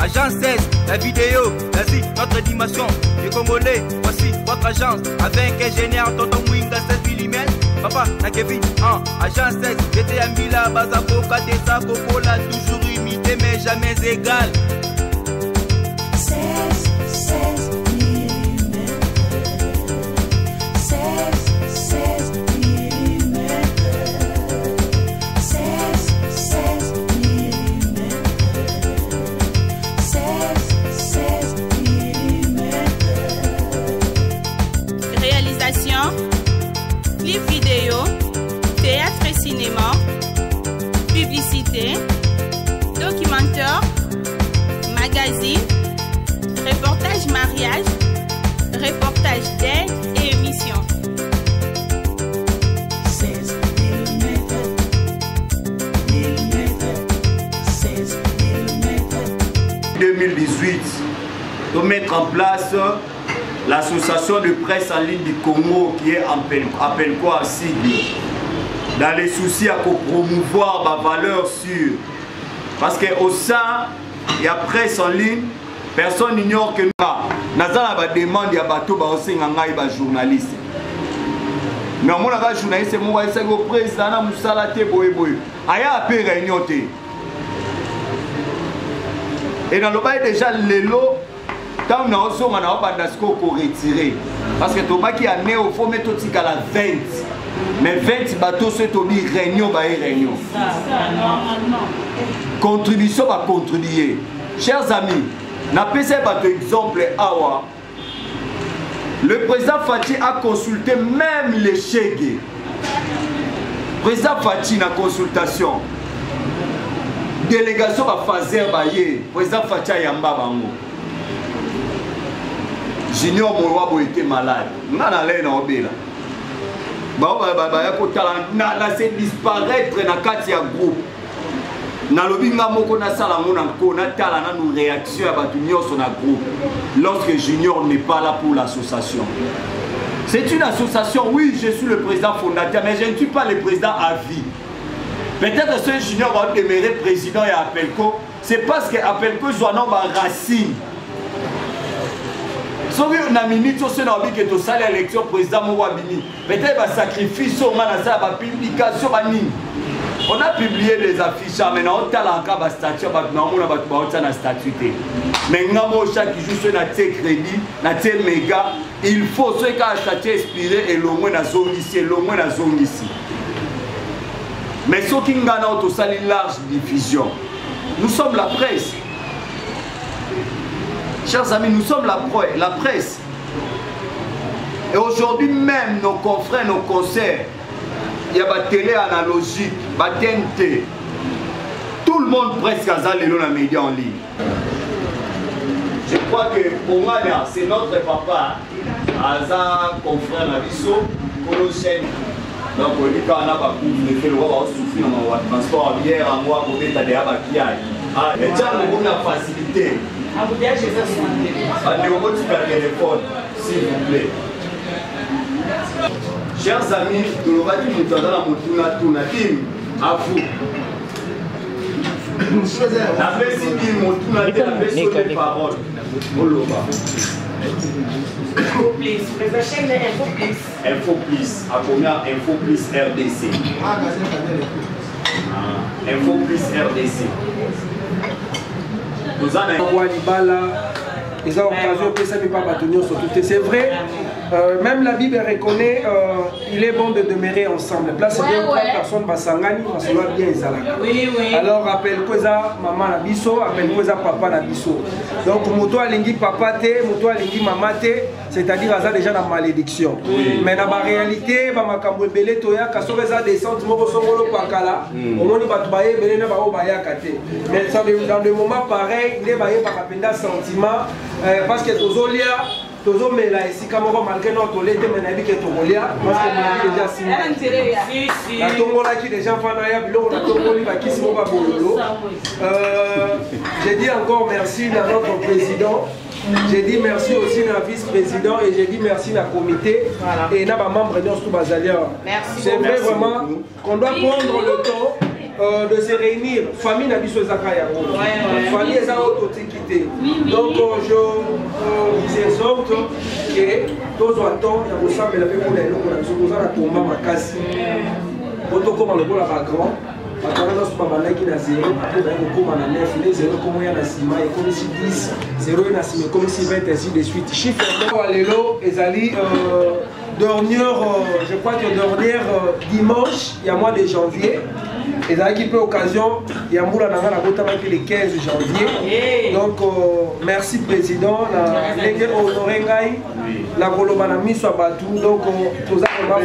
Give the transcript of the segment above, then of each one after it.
Agence 16, la vidéo, vas-y, notre animation. Les Congolais, voici votre agence. Avec ingénieur, tonton Winga 16 mm. Papa, na Kevin, agence 16, j'étais à Mila, Bazako, Katesa, Cocola, toujours imité, mais jamais égal. 16 mm. 16 mm. 16 mm. 16 mm. Réalisation, clip vidéo, théâtre et cinéma, publicité, documentaire, magazine, reportage mariage, reportage d'aide et émission. 16 mm. 16 mm. 2018, de mettre en place l'association de presse en ligne du Congo qui est appelle quoi sigle, dans les soucis à promouvoir ma valeur sûre. Parce qu'au sein, il y a presse en ligne, personne n'ignore que nous avons des demandes de bateau de journaliste. Mais moi, je suis journaliste, je suis le président de Moussala Teboé. Il y a un peu de réunion. Et dans le bail déjà, les lots, quand on a retiré. Parce que tout le qui a né, il faut mettre à la 20. Mais 20 bateaux, c'est réunion. Contribution va contribuer. Chers amis, n'a pas un exemple awa. Le président Fati a consulté même les Chégués. Président Fati na consultation. Délégation va faire bailler. Président Fati a yamba bango. Junior Mourouabo était malade. N'a allé na obéla. Na se disparaître na katia groupe. Na lobinga moko na sala mona ko na tala na nous réaction à batu nyonso na groupe lorsque Junior n'est pas là pour l'association. C'est une association, oui, je suis le président fondateur, mais je ne suis pas le président à vie. Peut-être que ce Junior va demeurer président et Apelco, c'est parce que Apelco Zoanon va racine. Si on a minute, on a dit que tu as l'élection président Mouabini. Peut-être que sacrifice, on a la publication. On a publié des affiches, mais on a encore statut, on a statué. Mais chaque jour, on a crédit, on a méga. Il faut ce qu'a statut inspiré et l'au moins la zone ici, l'au moins la zone ici. Mais ce qui nous a tout ça, une large diffusion. Nous sommes la presse. Chers amis, nous sommes la presse. Et aujourd'hui même, nos confrères, nos concerts, il y a des télé analogique, des TNT. Tout le monde presque a les médias en ligne. Je crois que pour moi, c'est notre papa, Aza, confrère Nabiso, pour nos chaînes. Donc, on dit qu'on a pas fait le roi, on souffle dans le transport hier, en moi, pour mettre des abakiailles. Mais tiens, on a facilité. Allez, on va téléphone, s'il vous plaît. Chers amis, nous avons dit que nous avons dit à vous. Info plus, à combien Info plus RDC. Info plus RDC. Nous avons ils ont occasion de ça, mais pas bâtonnier sur tout. C'est vrai, même la Bible reconnaît, il est bon de demeurer ensemble. Là, c'est bien trois personnes, Basangani, parce que bien ils alors, appelle Koza maman Nabiso, appelle Koza papa Nabiso. Donc, Moto Alingi papa te, Moto Alingi maman te, c'est-à-dire qu'ils ont déjà la malédiction. Mais dans la réalité, Bamakambo Belé Toya, Kasoreza descente, Moko Songolo Pakala, au monde Batubaye, Belena Bao Baya Kate. Mais dans des moments pareils, il est baillé par un sentiment. Parce que Tozolia, Tozomela ici, comme on va malgré notre lait, mais on a dit que Tozolia, parce que on a déjà signé. La Tomola qui déjà fanaya, on a Tomoli qui s'y va Bololo. J'ai dit encore merci à notre président. J'ai dit merci aussi à la vice-président et j'ai dit merci à la comité et à la membre de notre Bazalia. C'est vrai vraiment qu'on doit prendre le temps de se réunir. Famille n'a pas besoin de famille est autotéquité. Donc je vous exhorte que tous entendent il y a avec pour les locaux nous avons combat ma casse. Auto comme le la grand. Bakana super banaki na 0 pour na 9 les 0 comme il y a na ciment et comme si 10 0 na ciment comme si 20 ainsi de suite. Chiffre lelo ezali dernière je crois que dernière dimanche il y a mois de janvier et ça qui peut occasion il y a moula na la bota le 15 janvier. Donc merci président la lenge honoré ngai la koloba na miso batu donc toza ko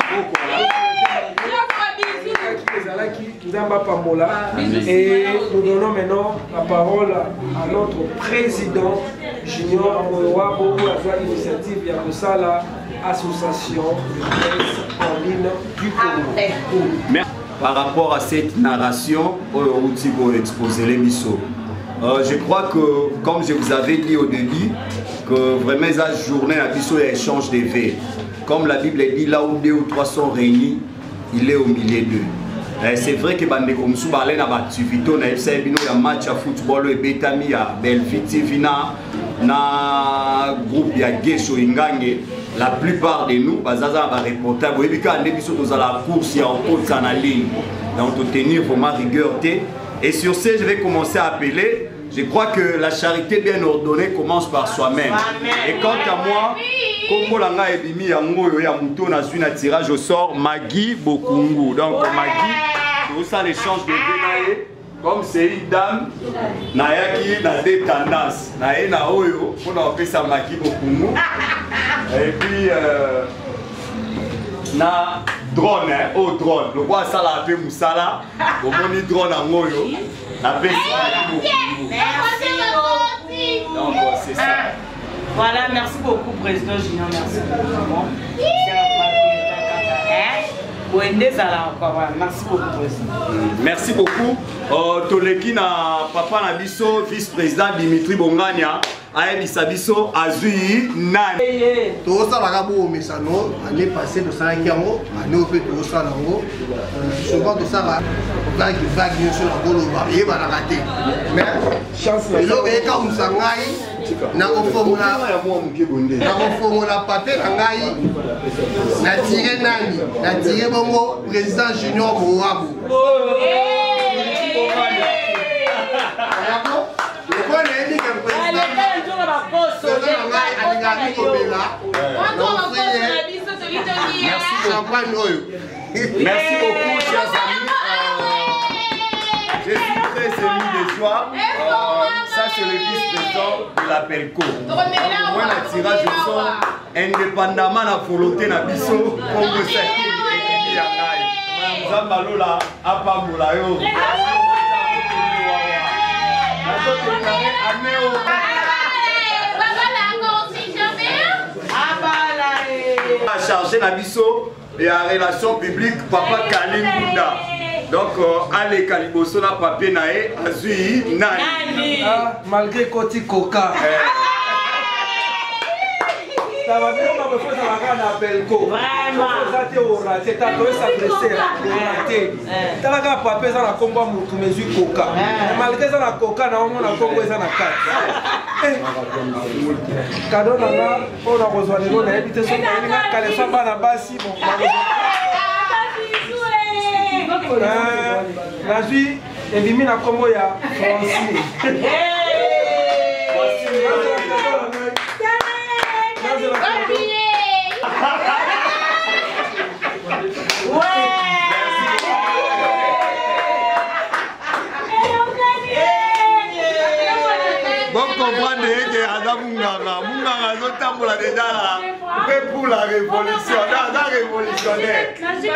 et nous donnons maintenant la parole à notre président Junior Amoyoa pour la joie initiative Yakosala association de presse en ligne du Congo. Par rapport à cette narration, exposer les missos. Je crois que, comme je vous avais dit au début, que vraiment la journée à bisso et échange des vœux. Comme la Bible dit, là où 2 ou 3 sont réunis, il est au milieu d'eux. C'est vrai que bande comme sous balé na activité na FC bino ya match à football et betami ya Belfiti vina na groupe ya Gesho Ingange la plupart de nous bazaza ba reporter bo ebika ande biso to za la course ya en na ligne donc to tenir vraiment rigueur et sur ce je vais commencer à appeler. Je crois que la charité bien ordonnée commence par soi-même. Et quant à moi, comme Langa et Bimi Yango et Yamuto n'a su un tirage au sort, Magui Bokungu. Donc Magui, tout ça l'échange de Benaye, comme c'est une dame, Nayaki n'a des tendances. Naye na Oyo, on a appelé ça Magui Bokungu. Et puis, na drone, au drone. Le roi ça l'a appelé Moussala, au moni drone en Oyo. Merci beaucoup. Donc c'est ça. Voilà, merci beaucoup Président Junior, merci beaucoup. Merci beaucoup Président. Merci beaucoup. Toleki na papa na biso vice-président Dimitri Bongania. Ayebi Sabiso Azui Nani. Tout ça va vous mesano année passée de ça qui yango année au fait tout ça nango souvent de ça va vague bien sur la bolo varié va la rater mais chance le ka musangai na ofomona ya mo muke bonde na ofomona papier ngai na tiré nani na tiré bongo président Junior Moabu Merci beaucoup, chers amis. Je suis très ému de joie. Ça, c'est le vice-président de la Pelco. Moi, le tirage au sort, indépendamment de la volonté de Bisso, comme vous savez, il y a Zambalola, Apamulayo. Chargé Nabiso et en relation publique Papa Kalim Bunda. Donc allez Kaliboso na papier nae Azui Nani. Malgré Koti Koka. Ça va bien, on va faire ça na Pelco. Vraiment. Ça au raté, t'as trouvé s'adresser raté. T'as la gars papier ça na combat mutu mesure Coca. Malgré ça na Coca na on a Congo ça na 4. Cadeau na là, on a rejoint les on a évité son na kalefa bana basi bon. Nazui elimi na Congo ya Francis. Comprendre que Adam Munganga zotambola déjà là pour la révolution, la révolutionnaire.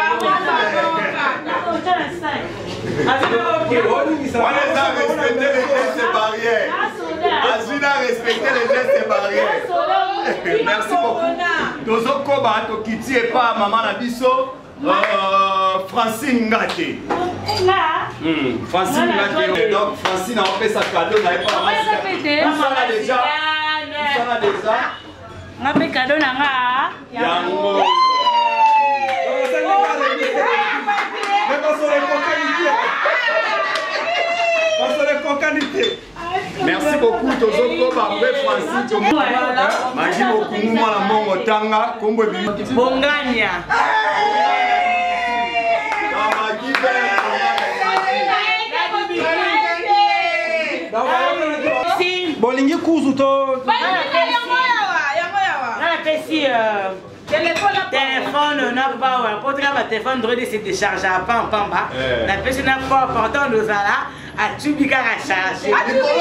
On a respecté les gestes barrières. Azuna a respecté les gestes barrières. Merci beaucoup. Tozo Koba Tokiti et pas maman Nabiso. Francine Ngate. Francine Ngate. Donc Francine a fait sa cadeau, n'avait pas la masse. Ça déjà. On a fait cadeau nanga. Yango. Mais pas sur les Merci beaucoup, Tozoko, après Francis, Magie beaucoup, moi la mongo tanga, Combo Bongania. Bolingi kuzu to. Téléphone n'a pas pour travailler téléphone de se décharger à pamba. La personne n'a pas portant nos ala à Tubika à charger.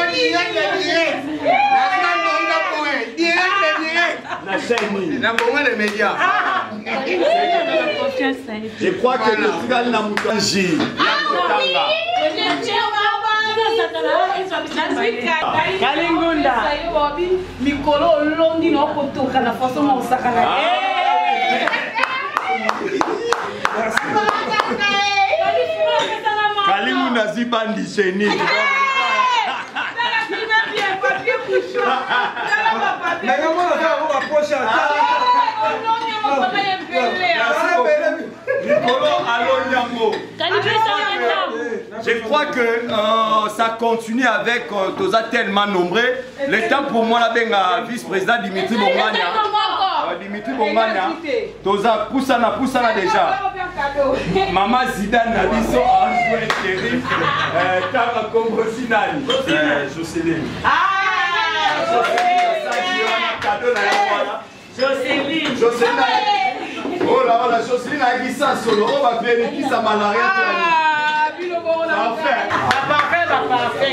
La chaîne, les médias. Je crois que le Tigal n'a moutangi. Kalingunda mikolo longi no kotoka na façon mo sakana. Kalingunda zibandi chenille. Je crois que ça continue avec Toza tellement nombreux. Le temps pour moi, la vice-président Dimitri Bongania. Dimitri Bongania, Toza Poussana déjà. Maman Zidane Nabiso a joué terrible. Tama Congo Sinani. Jocelyne. Jocelyne. Oh là, Jocelyne a dit ça solo. On va vérifier sa malaria. Parfait.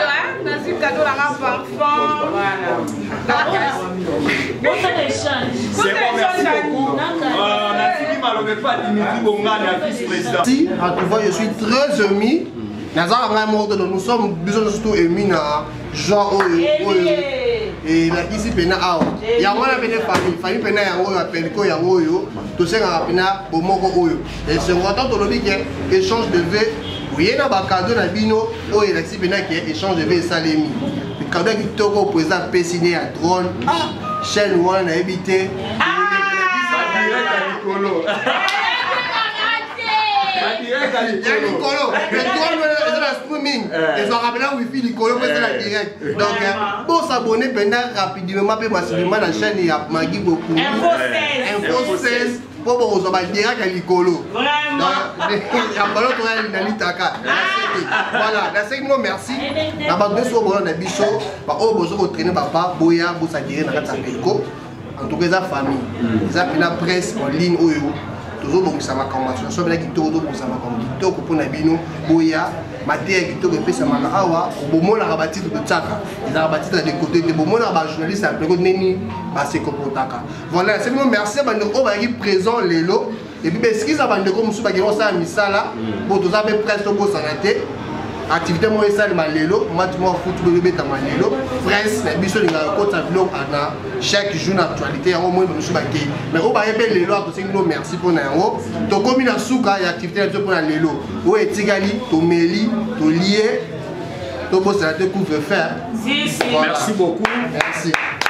Si, en tout cas, je suis très ému. Nous sommes surtout émus dans Jean et la ici pena awa. Ya wana pena famille pena yango ya pelko yango yo. To senga pena bomoko oyo. Et c'est important to lobi que échange de vœux. Oui, na ba cadeau na bino o et la ici pena qui échange de vœux salemi. Le cadeau qui toko président Pessiné à drone. Chaîne wana na habité. Ils ont rappelé la wifi du colo, c'est la direct. Donc, pour s'abonner rapidement, massivement la chaîne, il y a Magui beaucoup. Info 16. Pour vous avoir direct à l'icolo. Vraiment. Il y a pas l'autre dans l'Itaka. Voilà, merci. La bande de souvent on a bicho, bah oh besoin de traîner papa, boya, bossa guérir dans la pelco. En tout cas, la famille, ils appellent la presse en ligne oyo. Toujours donc ça va commencer. Soit bien qui todo pour ça va comme qui toko pour na bino, boya, maté qui toko pesa mala awa, bomo la rabati de tsaka. Ils rabati de côté de bomo la ba journaliste après ko neni ba se kopotaka. Voilà, c'est vraiment merci bande on va être présent lelo. Et puis ben ce qui ça bande comme musu ba ki on sa misala, pour tout ça be presque ko sanate. Activité moi ça le malelo, moi tu m'en fous tout le bête à malelo. Presse, la biso linga kota vlog ana chaque jour d'actualité au moins nous baki. Mais on va épé lelo to singlo merci pour na ngo. To komi na suka ya activité pour na lelo. O etigali, to meli, to lié. To bo ça te couvre faire. Si. Merci beaucoup. Merci.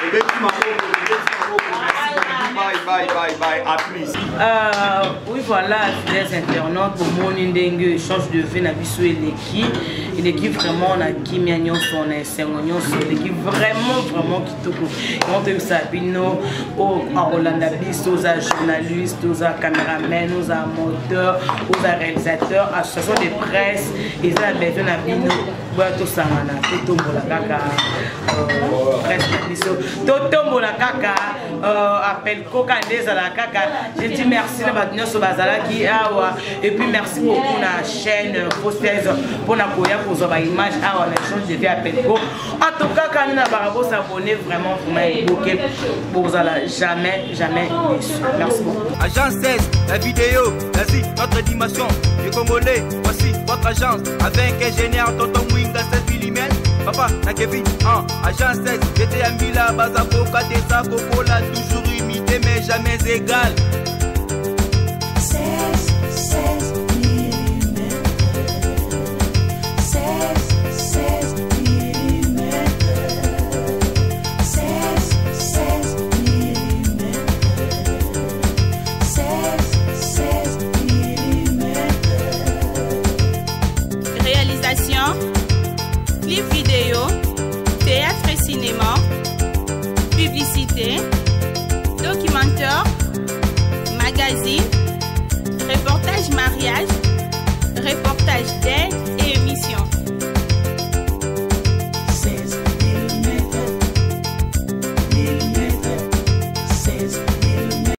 Bye, à plus. Oui, voilà, les internautes, pour mon indingue, change de vie, l'équipe vraiment, on a qui mignon son enseignant, l'équipe vraiment qui te coupe. On te Sabino, aux Rolanda Bis, aux journalistes, aux caméramans, aux moteurs, aux réalisateurs, associations de presse, ils ont besoin d'abino, tout ça, tout tombe la caca, presse, tout la caca, appel Coca à la caca. Je dis merci à Badino Sobazala qui a et puis merci beaucoup à la chaîne Postez pour la Koya pour avoir image à l'échange de vie à Pelco. En tout cas, quand on a barabo s'abonner vraiment évoqué pour jamais déçu. Merci beaucoup. Agence 16, la vidéo, vas-y, notre dimension. Les Congolais, voici votre agence avec ingénieur Tonton Winga 7 mm. Papa, na Kevin, agence 16, j'étais à Mila, Bazako, Katesa, Cocola, toujours imité mais jamais égal. 16 mm. 16 mm. 16 mm. 16 mm. Réalisation, clip actualité, documentaire, magazine, reportage mariage,